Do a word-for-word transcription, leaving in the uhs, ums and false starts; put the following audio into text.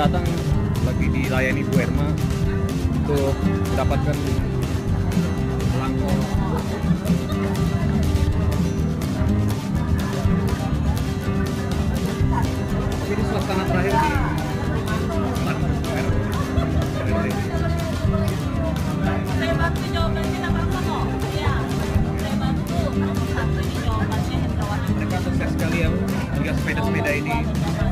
datang lagi dilayani Bu Erma untuk mendapatkan belangko. Ini suasana terakhir di Taman Bu Erma. Saya bantu jawabannya nomor satu. Iya, saya bantu nomor satu ini jawabannya Hendrawati. Mereka antusias sekali ya, hingga sepeda-sepeda ini